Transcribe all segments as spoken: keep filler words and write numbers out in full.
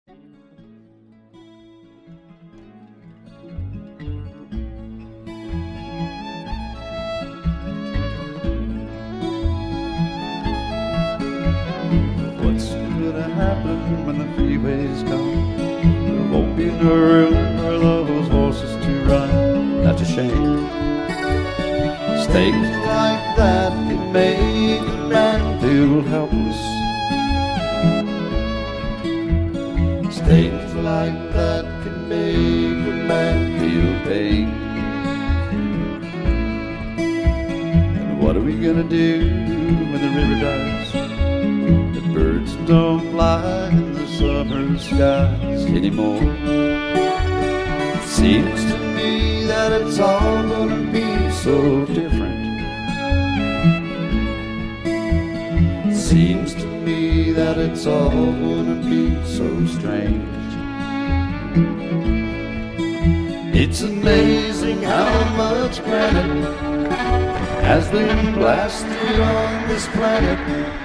What's gonna happen when the freeways come? There won't be no room for those horses to run. That's a shame. Things like that can make a man feel helpless. Things like that can make a man feel pain. And what are we gonna do when the river dies? The birds don't fly in the summer skies anymore. It seems to me that it's all gonna be so different. It seems to me that it's all gonna be so strange. It's amazing how much granite has been blasted on this planet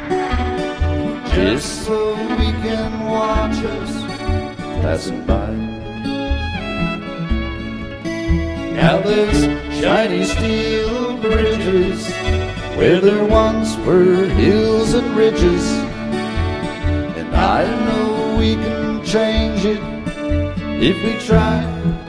just so we can watch us passing by. Now there's shiny steel bridges where there once were hills and ridges, and I know we can change it if we try.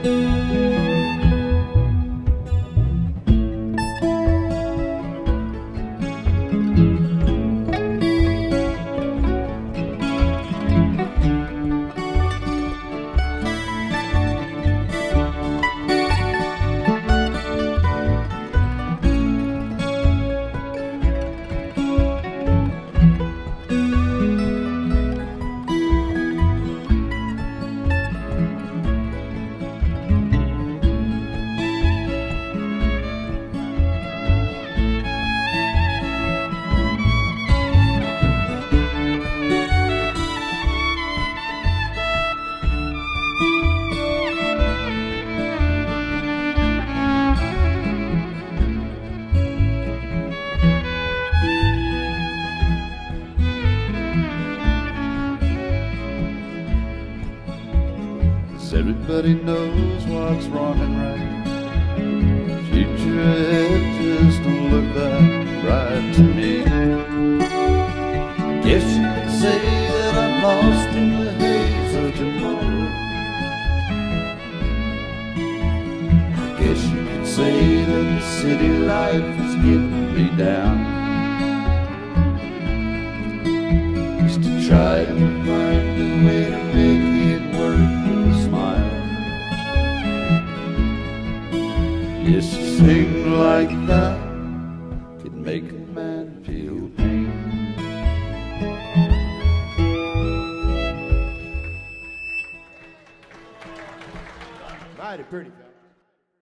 Everybody knows what's wrong and right. Future ahead just don't look that bright to me. Guess you could say that I'm lost in the haze of tomorrow. I guess you could say that the city life is getting me down. Just to try to find a way to make it work. Yes, a thing like that can make a man feel pain. Mighty pretty.